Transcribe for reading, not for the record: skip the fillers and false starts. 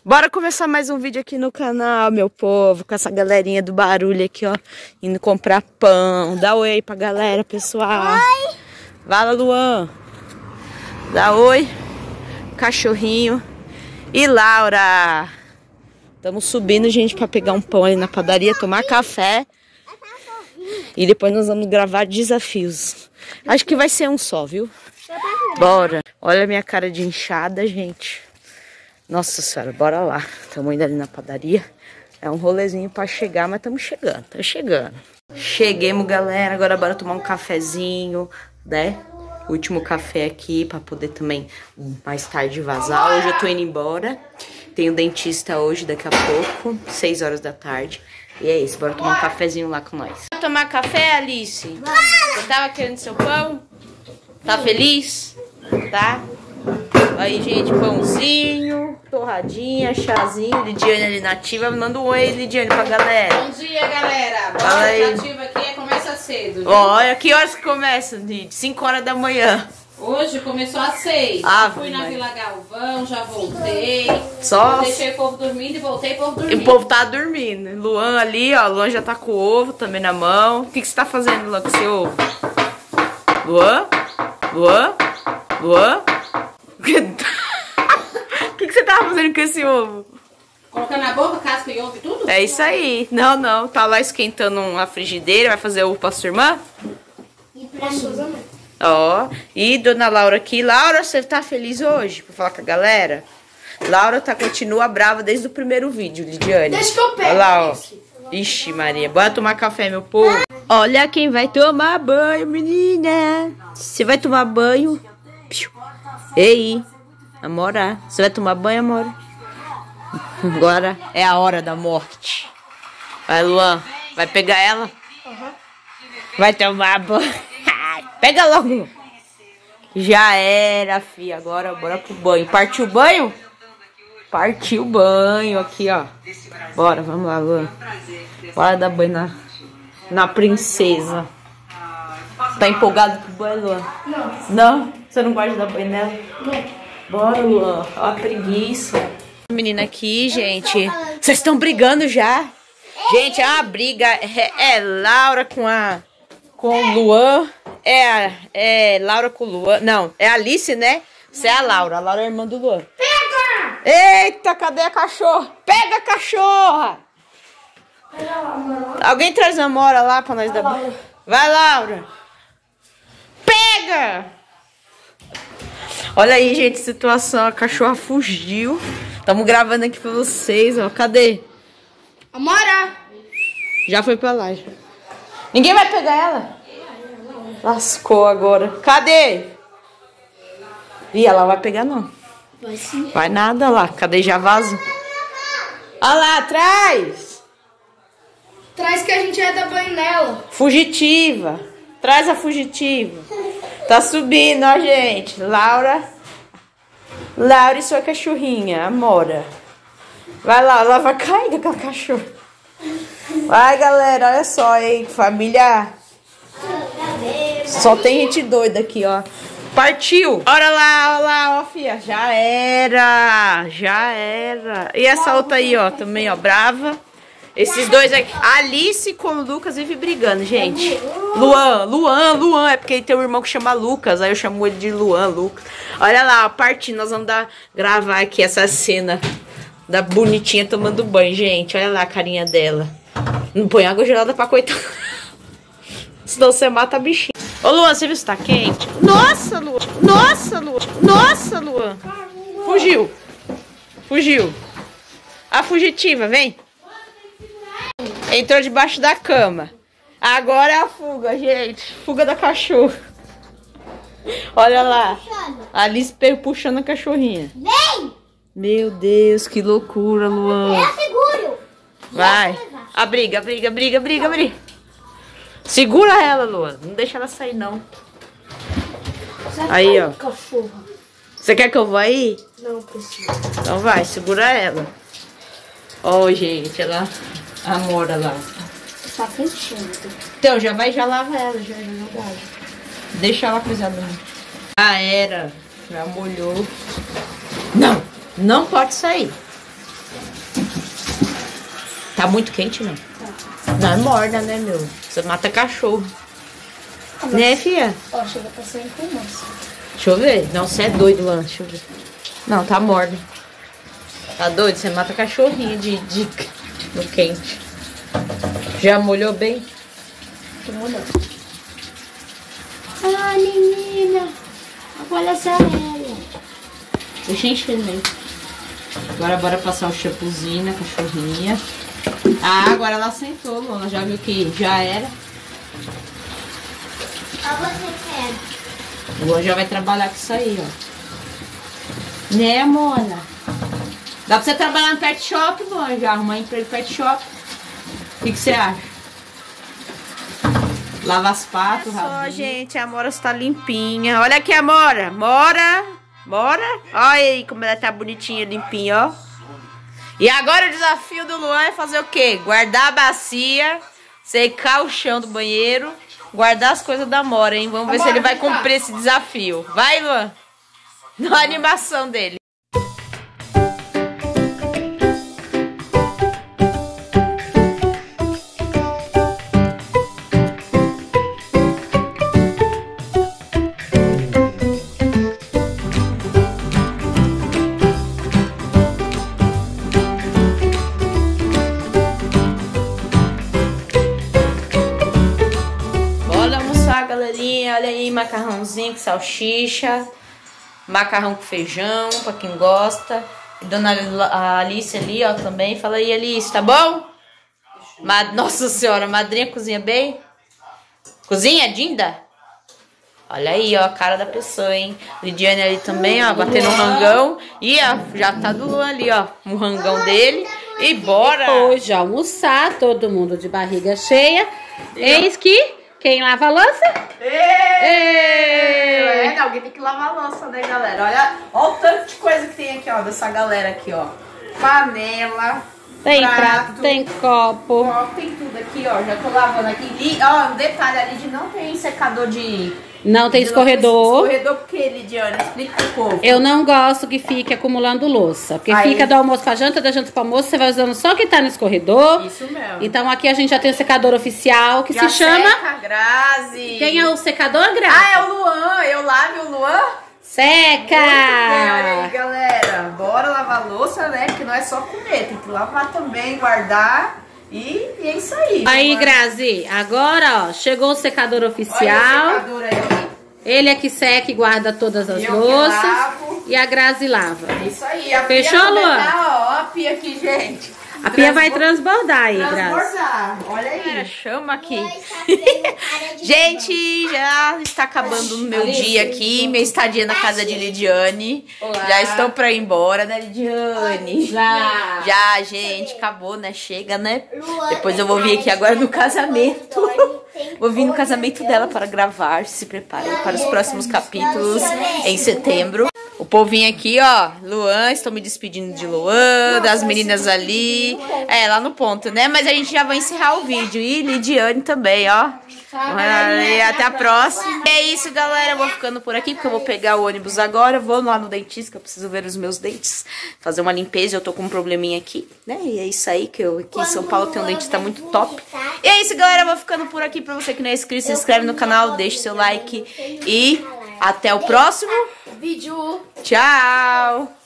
Bora começar mais um vídeo aqui no canal, meu povo, com essa galerinha do barulho aqui, ó, indo comprar pão. Dá oi aí pra galera, pessoal. Oi. Fala, Luan. Dá oi. Cachorrinho. E Laura. Estamos subindo, gente, pra pegar um pão ali na padaria, tomar café. E depois nós vamos gravar desafios. Acho que vai ser um só, viu? Bora. Olha a minha cara de inchada, gente. Nossa senhora, bora lá. Estamos indo ali na padaria. É um rolezinho pra chegar, mas estamos chegando. Tá chegando. Cheguemos, galera. Agora bora tomar um cafezinho, né? Último café aqui pra poder também mais tarde vazar. Hoje eu tô indo embora. Tenho dentista hoje, daqui a pouco, 6 horas da tarde. E é isso, bora tomar um cafezinho lá com nós. Vai tomar café, Alice? Você tava querendo seu pão? Tá feliz? Tá? Aí, gente, pãozinho, torradinha, chazinho. Lidiane ali nativa. Manda um oi, Lidiane, pra galera. Bom dia, galera. Fala aí. Nativa aqui começa cedo. Olha, que horas que começa, Lid? 5 horas da manhã. Hoje começou às 6. Fui na Vila Galvão, já voltei. Só... Deixei o povo dormindo e voltei o povo dormindo. E o povo tá dormindo. Luan ali, ó. Luan já tá com o ovo também na mão. O que você tá fazendo, Luan, com seu ovo? Luan? Luan? Luan? O que você tava fazendo com esse ovo? Colocando na boca, casca e ovo e tudo? É isso aí. Não, não. Tá lá esquentando uma frigideira. Vai fazer ovo pra sua irmã? E pra sua mãe. Ó. E dona Laura aqui. Laura, você tá feliz hoje? Pra falar com a galera? Laura continua brava desde o primeiro vídeo, Lidiane. Deixa que eu pego. Olha lá, ó. Ixi, Maria. Bora tomar café, meu povo. Olha quem vai tomar banho, menina. Você vai tomar banho? Ei, Amora. Você vai tomar banho, Amora? Agora é a hora da morte. Vai, Luan. Vai pegar ela? Vai tomar banho. Pega logo. Já era, filha. Agora bora pro banho. Partiu o banho? Partiu o banho aqui, ó. Bora, vamos lá, Luan. Bora dar banho na princesa. Tá empolgado pro banho, Luan? Não. Não? Você não gosta de dar banho nela? Não. Bora, Luan. Ó a preguiça. Menina aqui, gente. Vocês estão brigando já? Gente, é uma briga. É Laura com o Luan. É Laura com o Luan. Não, é a Alice, né? Você é a Laura. A Laura é a irmã do Luan. Pega! Eita, cadê a cachorra? Pega a cachorra! Pega lá, mano. Alguém traz a Amora lá pra nós dar banho. Vai, Laura. Pega! Olha aí, gente, situação. A cachorra fugiu. Estamos gravando aqui pra vocês, ó. Cadê? Amora! Já foi pra lá. Já. Ninguém vai pegar ela? Lascou agora. Cadê? Ih, ela vai pegar não. Vai sim. Vai nada lá. Cadê? Já vaza? Olha lá, atrás. Traz que a gente vai dar banho nela. Fugitiva. Traz a fugitiva. Tá subindo, ó, gente. Laura e sua cachorrinha, Amora. Vai lá, ela vai cair daquela cachorra. Vai, galera, olha só, hein, família. Só tem gente doida aqui, ó. Partiu. Olha lá, ó, filha. Já era. E essa outra aí, ó, também, ó, brava. Esses dois aqui, Alice com o Lucas vive brigando, gente. Luan, é porque ele tem um irmão que chama Lucas, aí eu chamo ele de Luan, Lucas. Olha lá, ó, partindo, nós vamos gravar aqui essa cena da bonitinha tomando banho, gente. Olha lá a carinha dela. Não põe água gelada pra coitar. Senão você mata a bichinha. Ô, Luan, você viu se tá quente? Nossa, Luan. Fugiu. A fugitiva, vem. Entrou debaixo da cama. Agora é a fuga, gente. Fuga da cachorra. Olha lá. A Alice puxando a cachorrinha. Vem! Meu Deus, que loucura, Luan. Eu seguro. Vai. A briga. Segura ela, Luan. Não deixa ela sair, não. Aí, ó. Cachorra. Você quer que eu vá aí? Não precisa. Então vai, segura ela. Ó, gente, ela... Amora lá. Tá quentinho. Então, já lava ela, já. Deixa ela coisada. Já era. Já molhou. Não pode sair. Tá muito quente, não? Não é morna, né, meu? Você mata cachorro. Né, filha? Ó, chega pra ser com moça. Deixa eu ver. Não, você é doido, Luan. Deixa eu ver. Não, tá morna. Tá doido? Você mata cachorrinho no quente. Já molhou bem? Tô molhando. Ah, menina. Olha só ela. Deixa encher mesmo. Agora bora passar o shampoozinho na cachorrinha. Ah, agora ela sentou, Luana. Já viu que já era. Ó, você quer. O Luan já vai trabalhar com isso aí, ó. Né, Mona? Dá pra você trabalhar no pet shop, Luan. Já arrumar emprego no pet shop. O que você acha? Lava as patas, Olha só, gente, a Amora está limpinha. Olha aqui, Amora. Mora. Olha aí como ela tá bonitinha, limpinha, ó. E agora o desafio do Luan é fazer o quê? Guardar a bacia, secar o chão do banheiro, guardar as coisas da Amora, hein? Vamos ver se ele vai cumprir esse desafio. Vai, Luan. Na animação dele. Galerinha, olha aí, macarrãozinho com salsicha, macarrão com feijão, pra quem gosta. E dona Alice ali, ó, também. Fala aí, Alice, tá bom? Nossa senhora, madrinha cozinha bem? Cozinha, Dinda? Olha aí, ó, a cara da pessoa, hein? Lidiane ali também, ó, batendo um rangão. E, ó, já tá do Luan ali, ó, um rangão dele. E bora! Depois de almoçar, todo mundo de barriga cheia. Eis que... Quem lava a louça? É, alguém tem que lavar a louça, né, galera? Olha o tanto de coisa que tem aqui, ó, dessa galera aqui, ó. Panela, tem prato, tem copo. Tem tudo aqui, ó. Já tô lavando aqui. Ó, um detalhe, a Lidy não tem secador de... Não tem escorredor. Escorredor por quê, Lidiane? Explica pro povo. Eu não gosto que fique acumulando louça. Porque aí, fica do almoço pra janta, da janta pro almoço, você vai usando só o que tá no escorredor. Isso mesmo. Então aqui a gente já tem o secador oficial, que já se chama... Seca, Grazi. Quem é o secador, Grazi? Ah, é o Luan. Eu lavo o Luan. Seca! Olha aí, galera. Bora lavar a louça, né? Porque não é só comer. Tem que lavar também, guardar. E é isso aí. Aí, Grazi, agora, ó, chegou o secador oficial. Olha o secador aí. Ele é que seca e guarda todas as louças. E a Grazi lava. É isso aí. A Fechou, pia Luan? Ó, a pia aqui, gente. A pia vai transbordar aí, Grazi. Transbordar. Olha aí. Chama aqui. Gente, já está acabando o meu dia aqui. Minha estadia na casa de Lidiane. Olá. Já estou pra ir embora, né, Lidiane? Já. Já, gente. Acabou, né? Chega, né? Depois eu vou vir aqui agora no casamento. Vou vir no casamento dela para gravar. Se preparem para os próximos capítulos em setembro. O povinho aqui, ó. Luan, estou me despedindo de Luan, das meninas ali. É, lá no ponto, né? Mas a gente já vai encerrar o vídeo. E Lidiane também, ó. Até a próxima. É isso, galera. Eu vou ficando por aqui, porque eu vou pegar o ônibus agora. Eu vou lá no dentista, que eu preciso ver os meus dentes. Fazer uma limpeza. Eu tô com um probleminha aqui, né? E é isso aí, que eu aqui em São Paulo tenho um dentista muito top. E é isso, galera. Eu vou ficando por aqui. Pra você que não é inscrito, se inscreve no canal, deixa seu like. E até o próximo vídeo. Tchau!